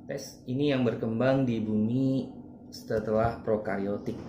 Tes ini yang berkembang di bumi setelah prokaryotik.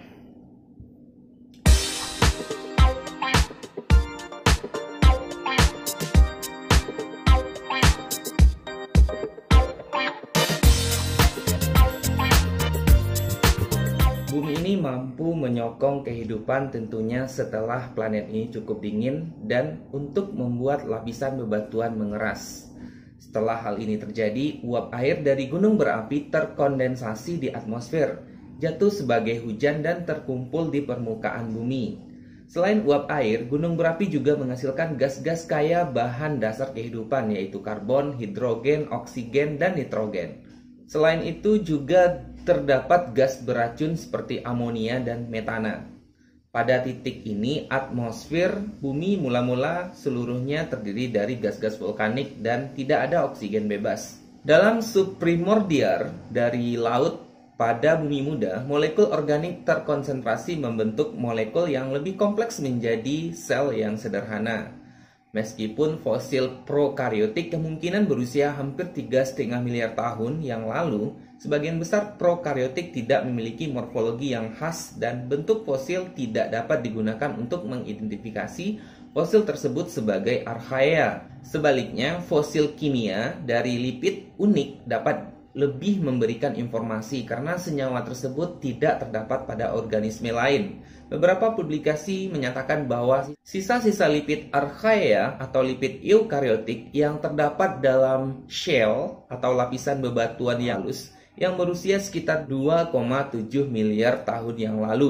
Bumi ini mampu menyokong kehidupan tentunya setelah planet ini cukup dingin dan untuk membuat lapisan bebatuan mengeras. Setelah hal ini terjadi, uap air dari gunung berapi terkondensasi di atmosfer, jatuh sebagai hujan dan terkumpul di permukaan bumi. Selain uap air, gunung berapi juga menghasilkan gas-gas kaya bahan dasar kehidupan, yaitu karbon, hidrogen, oksigen, dan nitrogen. Selain itu juga terdapat gas beracun seperti amonia dan metana. Pada titik ini, atmosfer bumi mula-mula seluruhnya terdiri dari gas-gas vulkanik dan tidak ada oksigen bebas. Dalam subprimordial dari laut pada bumi muda, molekul organik terkonsentrasi membentuk molekul yang lebih kompleks menjadi sel yang sederhana. Meskipun fosil prokaryotik kemungkinan berusia hampir 3,5 miliar tahun yang lalu, sebagian besar prokaryotik tidak memiliki morfologi yang khas dan bentuk fosil tidak dapat digunakan untuk mengidentifikasi fosil tersebut sebagai archaea. Sebaliknya, fosil kimia dari lipid unik dapat lebih memberikan informasi karena senyawa tersebut tidak terdapat pada organisme lain. Beberapa publikasi menyatakan bahwa sisa-sisa lipid archaea atau lipid eukaryotik yang terdapat dalam shell atau lapisan bebatuan yang halus yang berusia sekitar 2,7 miliar tahun yang lalu.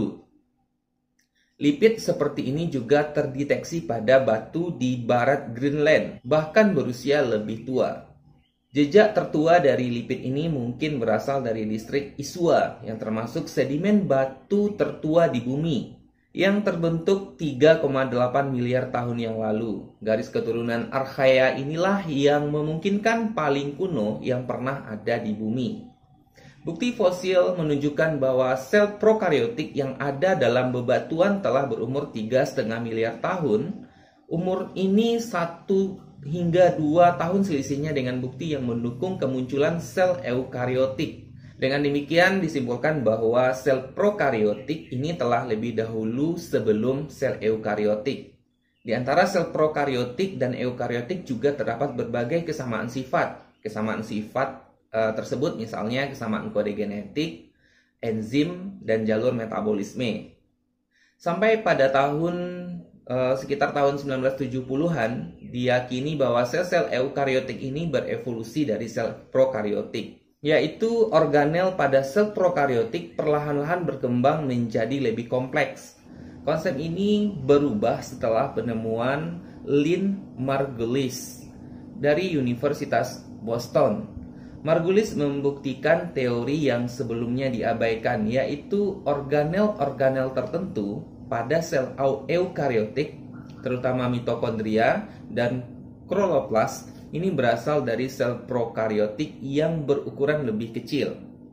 Lipid seperti ini juga terdeteksi pada batu di barat Greenland, bahkan berusia lebih tua. Jejak tertua dari lipid ini mungkin berasal dari distrik Isua yang termasuk sedimen batu tertua di bumi yang terbentuk 3,8 miliar tahun yang lalu. Garis keturunan archaea inilah yang memungkinkan paling kuno yang pernah ada di bumi. Bukti fosil menunjukkan bahwa sel prokaryotik yang ada dalam bebatuan telah berumur 3,5 miliar tahun. Umur ini 1 hingga 2 tahun selisihnya dengan bukti yang mendukung kemunculan sel eukaryotik. Dengan demikian disimpulkan bahwa sel prokaryotik ini telah lebih dahulu sebelum sel eukaryotik. Di antara sel prokaryotik dan eukaryotik juga terdapat berbagai kesamaan sifat. Kesamaan sifat tersebut misalnya kesamaan kode genetik, enzim, dan jalur metabolisme. Sampai pada sekitar tahun 1970-an, diyakini bahwa sel-sel eukaryotik ini berevolusi dari sel prokaryotik, yaitu organel pada sel prokaryotik perlahan-lahan berkembang menjadi lebih kompleks. Konsep ini berubah setelah penemuan Lynn Margulis dari Universitas Boston. Margulis membuktikan teori yang sebelumnya diabaikan, yaitu organel-organel tertentu pada sel eukaryotik, terutama mitokondria dan kloroplast, ini berasal dari sel prokaryotik yang berukuran lebih kecil.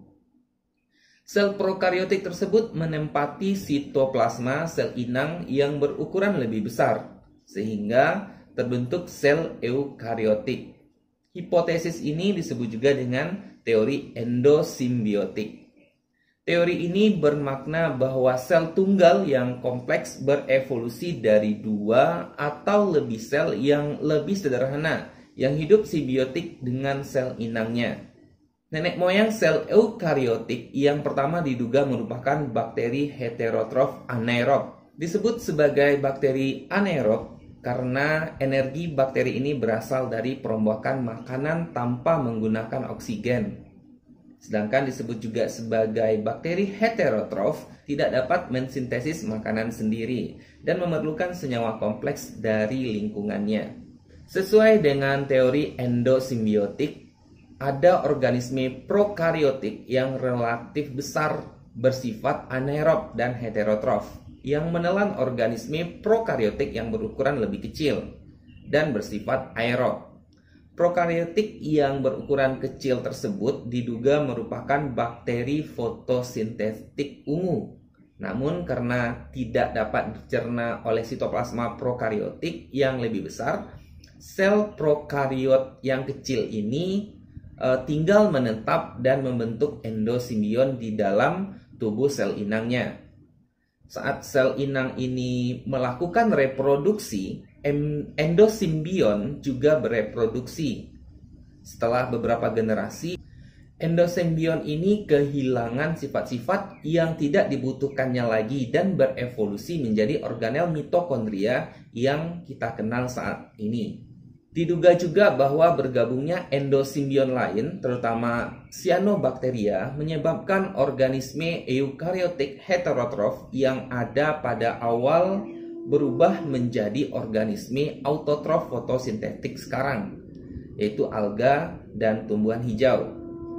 Sel prokaryotik tersebut menempati sitoplasma sel inang yang berukuran lebih besar, sehingga terbentuk sel eukaryotik. Hipotesis ini disebut juga dengan teori endosimbiotik. Teori ini bermakna bahwa sel tunggal yang kompleks berevolusi dari 2 atau lebih sel yang lebih sederhana yang hidup simbiotik dengan sel inangnya. Nenek moyang sel eukaryotik yang pertama diduga merupakan bakteri heterotrof anaerob. Disebut sebagai bakteri anaerob karena energi bakteri ini berasal dari perombakan makanan tanpa menggunakan oksigen. Sedangkan disebut juga sebagai bakteri heterotrof tidak dapat mensintesis makanan sendiri dan memerlukan senyawa kompleks dari lingkungannya. Sesuai dengan teori endosimbiotik, ada organisme prokaryotik yang relatif besar bersifat anaerob dan heterotrof yang menelan organisme prokaryotik yang berukuran lebih kecil dan bersifat aerob. Prokaryotik yang berukuran kecil tersebut diduga merupakan bakteri fotosintetik ungu. Namun karena tidak dapat dicerna oleh sitoplasma prokaryotik yang lebih besar, sel prokariot yang kecil ini tinggal menetap dan membentuk endosimbion di dalam tubuh sel inangnya. Saat sel inang ini melakukan reproduksi, endosimbion juga bereproduksi. Setelah beberapa generasi, endosimbion ini kehilangan sifat-sifat yang tidak dibutuhkannya lagi dan berevolusi menjadi organel mitokondria yang kita kenal saat ini. Diduga juga bahwa bergabungnya endosimbion lain, terutama cyanobacteria, menyebabkan organisme eukariotik heterotrof yang ada pada awal berubah menjadi organisme autotrof fotosintetik sekarang, yaitu alga dan tumbuhan hijau.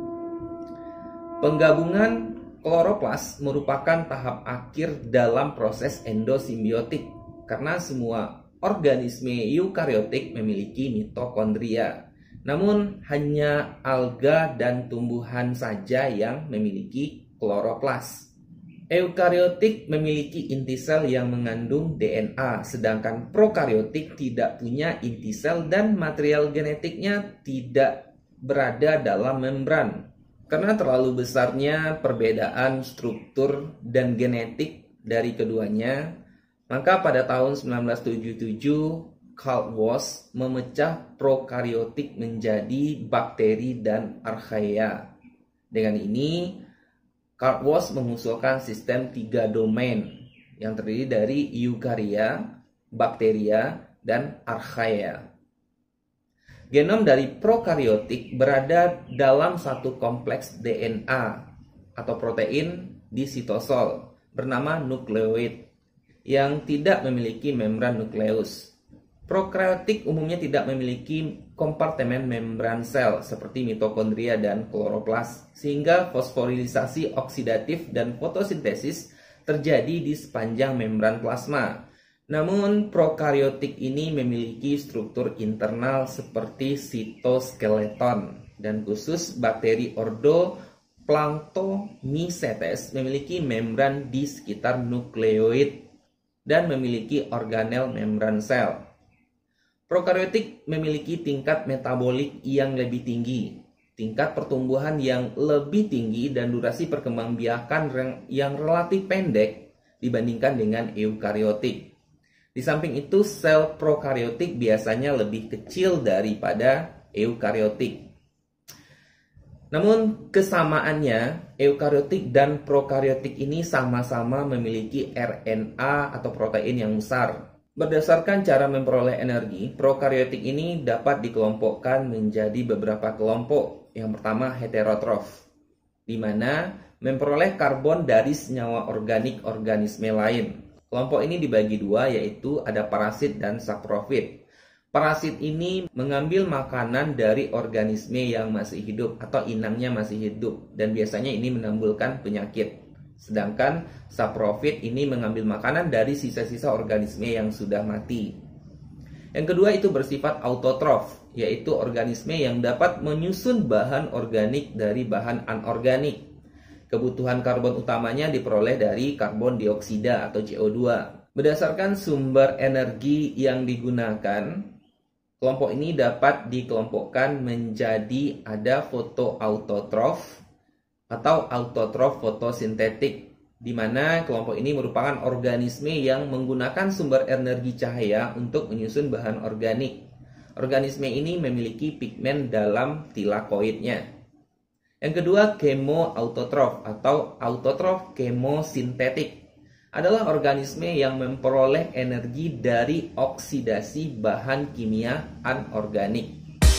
Penggabungan kloroplas merupakan tahap akhir dalam proses endosimbiotik karena semua organisme eukariotik memiliki mitokondria. Namun hanya alga dan tumbuhan saja yang memiliki kloroplas. Eukariotik memiliki inti sel yang mengandung DNA, sedangkan prokariotik tidak punya inti sel dan material genetiknya tidak berada dalam membran. Karena terlalu besarnya perbedaan struktur dan genetik dari keduanya, maka pada tahun 1977 Carl Woese memecah prokariotik menjadi bakteri dan archaea. Dengan ini, Carl Woese mengusulkan sistem 3 domain yang terdiri dari eukarya, bakteria, dan archaea. Genom dari prokariotik berada dalam satu kompleks DNA atau protein di sitosol bernama nukleoid yang tidak memiliki membran nukleus. Prokariotik umumnya tidak memiliki kompartemen membran sel seperti mitokondria dan kloroplas, sehingga fosforilisasi oksidatif dan fotosintesis terjadi di sepanjang membran plasma. Namun prokariotik ini memiliki struktur internal seperti sitoskeleton, dan khusus bakteri ordo Planktomycetes memiliki membran di sekitar nukleoid dan memiliki organel membran sel. Prokariotik memiliki tingkat metabolik yang lebih tinggi, tingkat pertumbuhan yang lebih tinggi, dan durasi perkembangbiakan yang relatif pendek dibandingkan dengan eukariotik. Di samping itu, sel prokariotik biasanya lebih kecil daripada eukariotik. Namun kesamaannya, eukariotik dan prokariotik ini sama-sama memiliki RNA atau protein yang besar. Berdasarkan cara memperoleh energi, prokariotik ini dapat dikelompokkan menjadi beberapa kelompok. Yang pertama, heterotrof, di mana memperoleh karbon dari senyawa organik organisme lain. Kelompok ini dibagi dua, yaitu ada parasit dan saprofit. Parasit ini mengambil makanan dari organisme yang masih hidup atau inangnya masih hidup, dan biasanya ini menimbulkan penyakit. Sedangkan saprofit ini mengambil makanan dari sisa-sisa organisme yang sudah mati. Yang kedua itu bersifat autotrof, yaitu organisme yang dapat menyusun bahan organik dari bahan anorganik. Kebutuhan karbon utamanya diperoleh dari karbon dioksida atau CO2. Berdasarkan sumber energi yang digunakan, kelompok ini dapat dikelompokkan menjadi ada fotoautotrof atau autotrof fotosintetik, di mana kelompok ini merupakan organisme yang menggunakan sumber energi cahaya untuk menyusun bahan organik. Organisme ini memiliki pigmen dalam tilakoidnya. Yang kedua, kemoautotrof atau autotrof kemosintetik adalah organisme yang memperoleh energi dari oksidasi bahan kimia anorganik.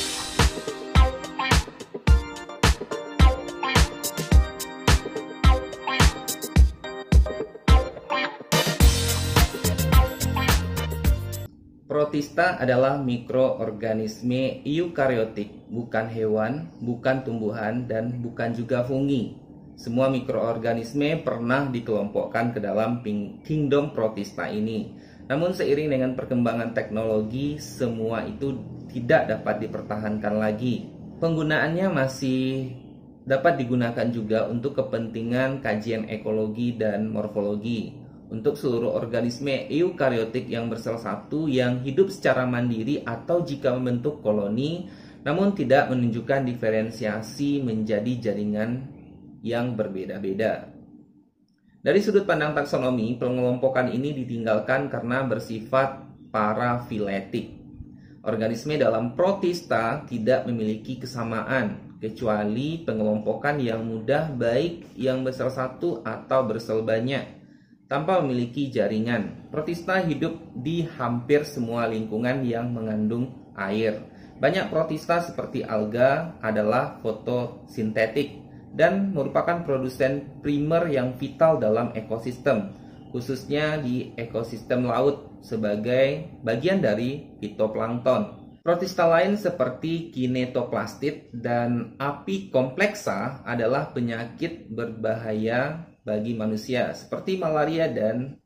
Protista adalah mikroorganisme eukariotik, bukan hewan, bukan tumbuhan, dan bukan juga fungi. Semua mikroorganisme pernah dikelompokkan ke dalam kingdom protista ini. Namun seiring dengan perkembangan teknologi, semua itu tidak dapat dipertahankan lagi. Penggunaannya masih dapat digunakan juga untuk kepentingan kajian ekologi dan morfologi. Untuk seluruh organisme eukariotik yang bersel satu yang hidup secara mandiri atau jika membentuk koloni, namun tidak menunjukkan diferensiasi menjadi jaringan yang berbeda-beda. Dari sudut pandang taksonomi, pengelompokan ini ditinggalkan karena bersifat parafiletik. Organisme dalam protista tidak memiliki kesamaan, kecuali pengelompokan yang mudah baik yang bersel satu atau bersel banyak, tanpa memiliki jaringan. Protista hidup di hampir semua lingkungan yang mengandung air. Banyak protista seperti alga adalah fotosintetik dan merupakan produsen primer yang vital dalam ekosistem, khususnya di ekosistem laut sebagai bagian dari fitoplankton. Protista lain seperti kinetoplastid dan apikompleksa adalah penyakit berbahaya bagi manusia seperti malaria dan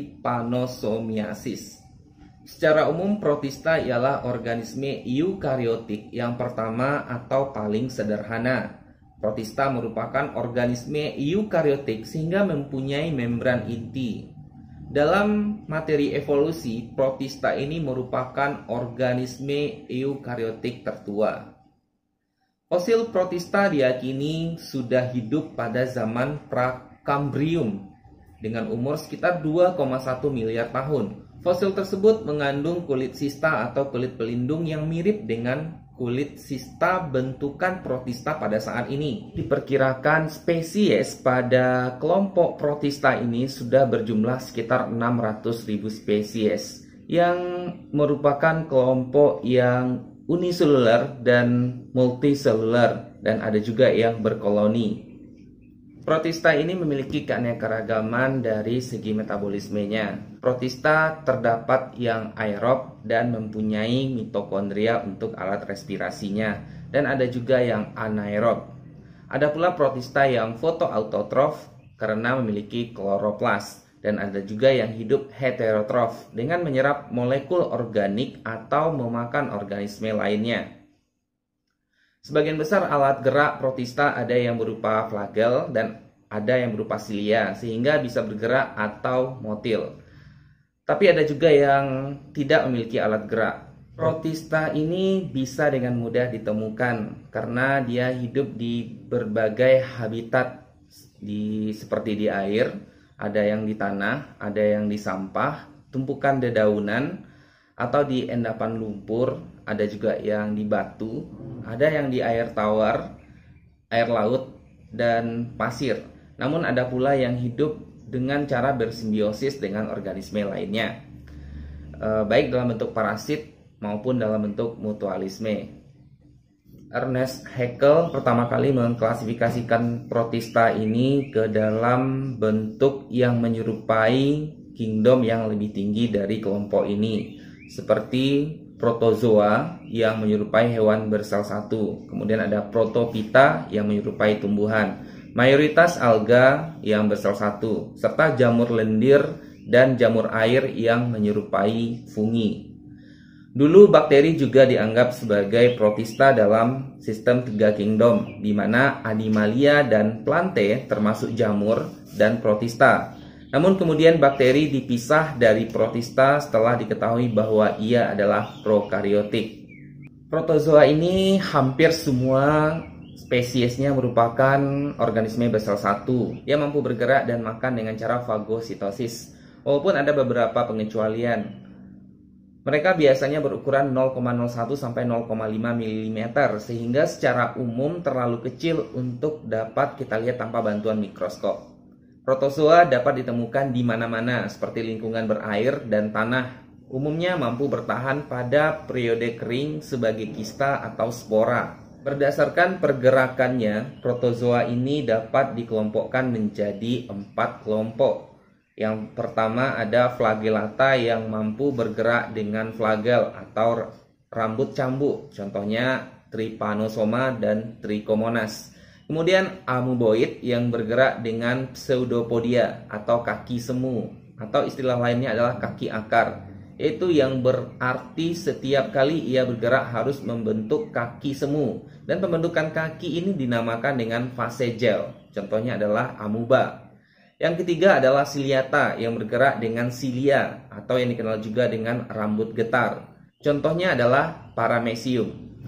trypanosomiasis. Secara umum, protista ialah organisme eukariotik yang pertama atau paling sederhana. Protista merupakan organisme eukariotik sehingga mempunyai membran inti. Dalam materi evolusi, protista ini merupakan organisme eukariotik tertua. Fosil protista diyakini sudah hidup pada zaman Prakambrium dengan umur sekitar 2,1 miliar tahun. Fosil tersebut mengandung kulit sista atau kulit pelindung yang mirip dengan kulit sista bentukan protista pada saat ini. Diperkirakan spesies pada kelompok protista ini sudah berjumlah sekitar 600.000 spesies, yang merupakan kelompok yang uniseluler dan multiseluler, dan ada juga yang berkoloni. Protista ini memiliki keanekaragaman dari segi metabolismenya. Protista terdapat yang aerob dan mempunyai mitokondria untuk alat respirasinya, dan ada juga yang anaerob. Ada pula protista yang fotoautotrof karena memiliki kloroplas, dan ada juga yang hidup heterotrof dengan menyerap molekul organik atau memakan organisme lainnya. Sebagian besar alat gerak protista ada yang berupa flagel dan ada yang berupa silia, sehingga bisa bergerak atau motil. Tapi ada juga yang tidak memiliki alat gerak. Protista ini bisa dengan mudah ditemukan karena dia hidup di berbagai habitat, seperti di air, ada yang di tanah, ada yang di sampah, tumpukan dedaunan, atau di endapan lumpur, ada juga yang di batu, ada yang di air tawar, air laut, dan pasir. Namun ada pula yang hidup dengan cara bersimbiosis dengan organisme lainnya, baik dalam bentuk parasit maupun dalam bentuk mutualisme. Ernest Haeckel pertama kali mengklasifikasikan protista ini ke dalam bentuk yang menyerupai kingdom yang lebih tinggi dari kelompok ini, seperti protozoa yang menyerupai hewan bersel satu, kemudian ada protopita yang menyerupai tumbuhan, mayoritas alga yang bersel satu, serta jamur lendir dan jamur air yang menyerupai fungi. Dulu bakteri juga dianggap sebagai protista dalam sistem 3 kingdom, di mana Animalia dan Plantae termasuk jamur dan protista. Namun kemudian bakteri dipisah dari protista setelah diketahui bahwa ia adalah prokariotik. Protozoa ini hampir semua spesiesnya merupakan organisme bersel satu. Ia mampu bergerak dan makan dengan cara fagositosis, walaupun ada beberapa pengecualian. Mereka biasanya berukuran 0,01 sampai 0,5 mm, sehingga secara umum terlalu kecil untuk dapat kita lihat tanpa bantuan mikroskop. Protozoa dapat ditemukan di mana-mana, seperti lingkungan berair dan tanah. Umumnya mampu bertahan pada periode kering sebagai kista atau spora. Berdasarkan pergerakannya, protozoa ini dapat dikelompokkan menjadi 4 kelompok. Yang pertama ada flagellata yang mampu bergerak dengan flagel atau rambut cambuk, contohnya Trypanosoma dan Trichomonas. Kemudian amoeboid yang bergerak dengan pseudopodia atau kaki semu, atau istilah lainnya adalah kaki akar, yaitu yang berarti setiap kali ia bergerak harus membentuk kaki semu, dan pembentukan kaki ini dinamakan dengan fase gel, contohnya adalah amoeba. Yang ketiga adalah ciliata yang bergerak dengan cilia atau yang dikenal juga dengan rambut getar, contohnya adalah paramecium.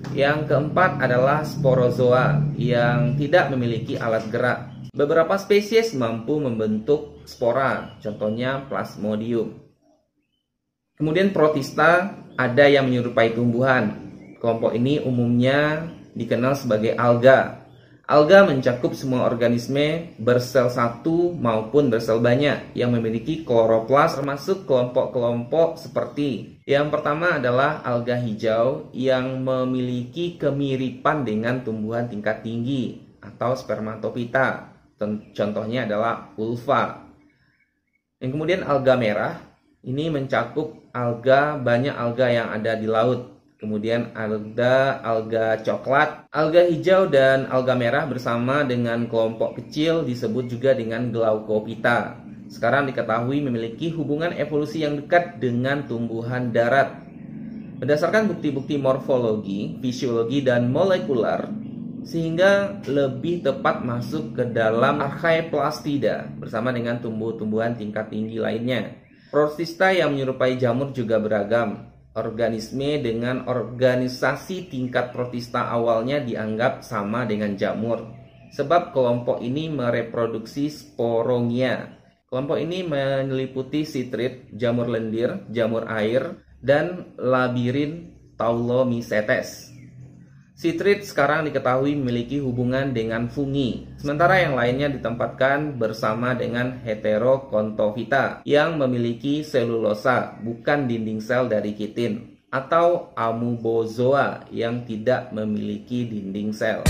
Yang keempat adalah sporozoa yang tidak memiliki alat gerak. Beberapa spesies mampu membentuk spora, contohnya Plasmodium. Kemudian protista ada yang menyerupai tumbuhan. Kelompok ini umumnya dikenal sebagai alga. Alga mencakup semua organisme bersel satu maupun bersel banyak yang memiliki kloroplas, termasuk kelompok-kelompok seperti yang pertama adalah alga hijau yang memiliki kemiripan dengan tumbuhan tingkat tinggi atau spermatophyta. Contohnya adalah ulva. Yang kemudian alga merah ini mencakup banyak alga yang ada di laut. Kemudian ada alga coklat, alga hijau dan alga merah bersama dengan kelompok kecil disebut juga dengan Glaucophyta. Sekarang diketahui memiliki hubungan evolusi yang dekat dengan tumbuhan darat. Berdasarkan bukti-bukti morfologi, fisiologi, dan molekular, sehingga lebih tepat masuk ke dalam Archaeplastida bersama dengan tumbuh-tumbuhan tingkat tinggi lainnya. Protista yang menyerupai jamur juga beragam. Organisme dengan organisasi tingkat protista awalnya dianggap sama dengan jamur, sebab kelompok ini mereproduksi sporongia. Kelompok ini meliputi sitrit, jamur lendir, jamur air, dan labirin Taulomycetes. Sitrit sekarang diketahui memiliki hubungan dengan fungi, sementara yang lainnya ditempatkan bersama dengan Heterocontophita yang memiliki selulosa, bukan dinding sel dari kitin, atau Amoebozoa yang tidak memiliki dinding sel.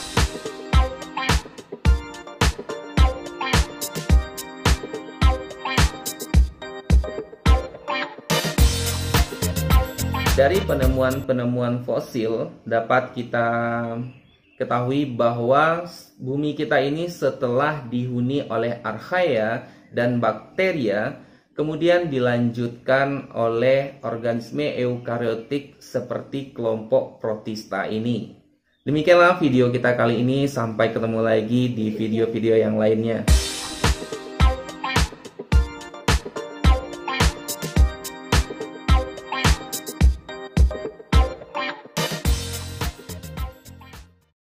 Dari penemuan-penemuan fosil dapat kita ketahui bahwa bumi kita ini setelah dihuni oleh archaea dan bakteria, kemudian dilanjutkan oleh organisme eukariotik seperti kelompok protista ini. Demikianlah video kita kali ini, sampai ketemu lagi di video-video yang lainnya.